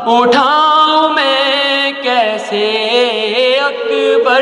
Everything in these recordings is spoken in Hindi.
उठाऊं मैं कैसे अकबर,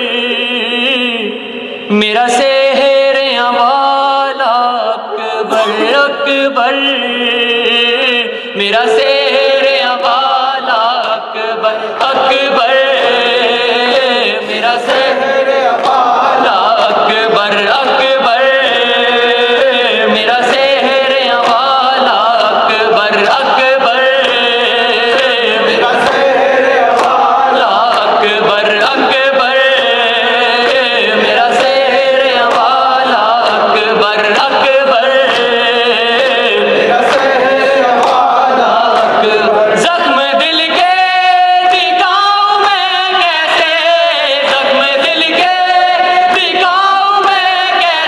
मेरा शहर वाला अकबर अकबर, मेरा शहर वाला अकबर अकबर, मेरा शहर वाला अकबर अकबर, मेरा शहर वाला अकबर अकबर, मेरा शहर वाला अकबर अकबर, मेरा शहर वाला अकबर अकबर, मेरा शहर वाला अकबर। जख्म दिल के दिखाऊं मैं कैसे, जख्म दिल के दिखाऊं मैं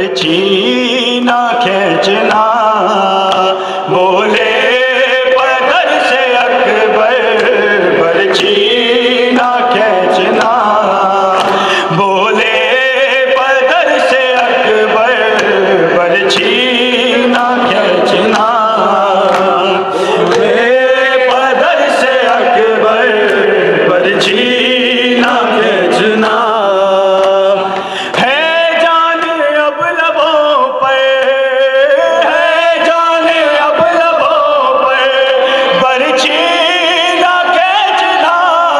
बरछी ना खींचना, बोले पदर से अकबर बरछी ना खींचना, बोले पदर से अकबर बरछी ना खींचना, बोले पदर से अकबर बरछी ना खींचना। है जान अब लबों पर, है जान अब लबों पर बरछी ना खींचना,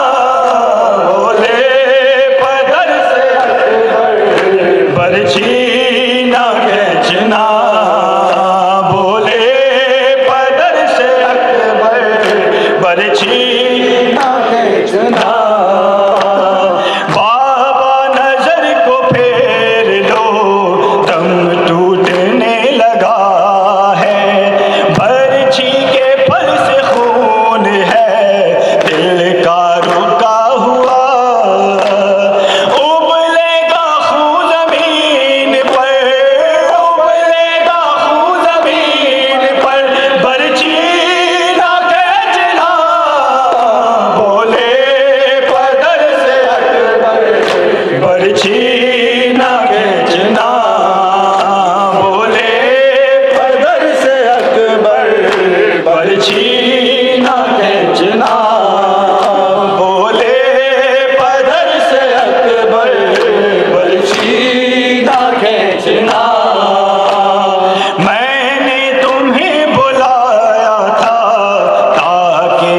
बोले पदर से अकबर बरछी ना खींचना, बोले पदर से अकबर बरछी ना खींचना। बाबा नजर को फेर लो, दम टूटने लगा है, बरछी के फल से खून है, दिल का रुका हुआ, उबलेगा खून जमीन पर, उबलेगा खून जमीन पर, बरछी ना खींचना, बोले पदर से अकबर बरछी ना खींचना, बोले पदर से अकबर बरछी ना खींचना, बोले पदर से अकबर बरछी ना खींचना। मैंने तुम्हें बुलाया था ताकि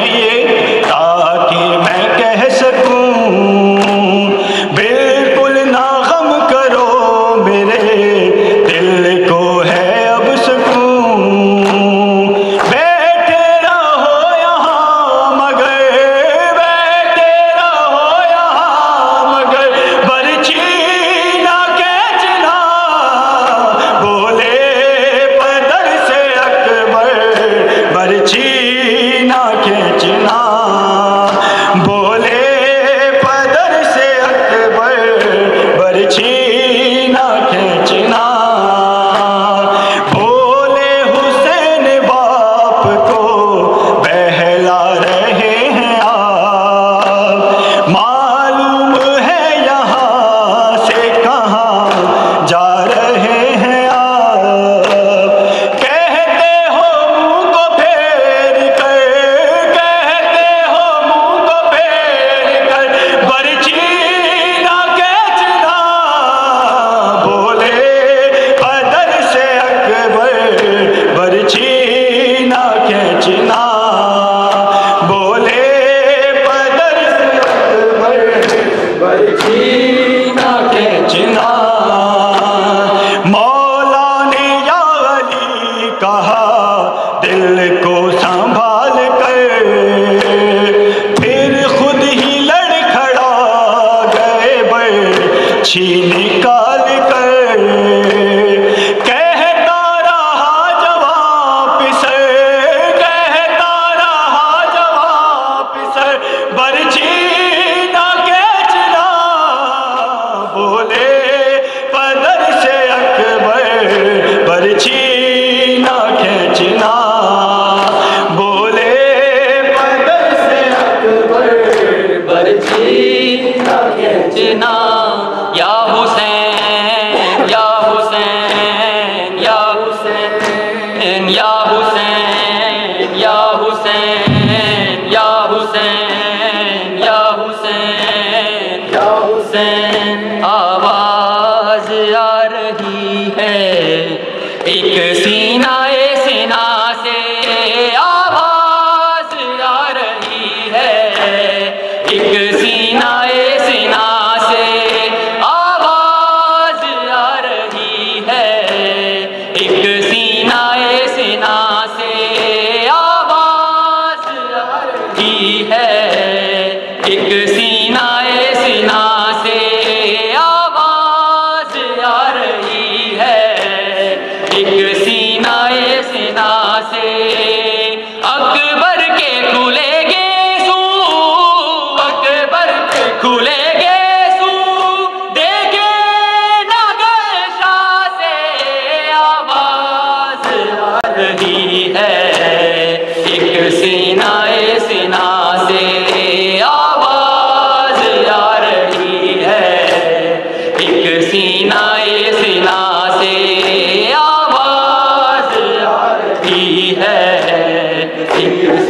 मैं कह सकूं, बिल्कुल ना गम करो मेरे दिल को है अब सुकून, बैठे रहो यहाँ मगर, बैठे रहो यहाँ मगर, बरछी ना खींचना, बोले पदर से अकबर बरछी ना खींचना, बोले पदर से अकबर बरछी ना खींचना। बोले हुसैन बाप को बहला रहे हैं आप, मालूम है यहाँ से कहाँ जा रहे हैं आप, कहते हो मुँह को फेर कर, कहते हो मुँह को फेर कर, बरछी ना खींचना, बोले पदर से अकबर बरछी ना खींचना, बोले पदर से अकबर बरछी ना खींचना। मौला ने या अली कहा दिल को संभाल कर, फिर खुद ही लड़खड़ा गए बरछी निकाल कर, कहता रहा जवाब सर, कहता रहा जवाब सर, बरछी ना खींचना, बोले पदर से अकबर बरछी ना खींचना, बोले पदर से अकबर बरछी ना खींचना। या हुसैन या हुसैन या हुसैन या हुसैन या हुसैन या हुसैन या हुसैन या हुसैन, आवाज आ रही है एक सीनाए सीना से, आवाज आ रही है एक सीनाए सीना से, आवाज आ रही है एक सीनाए सीना से, आवाज आ रही है एक सीनाए सीना से, आवाज आ रही है एक सीनाए सीना से। अकबर के खुलेगे सू, अकबर के खुलेगे सू, देखे नगर शाह एक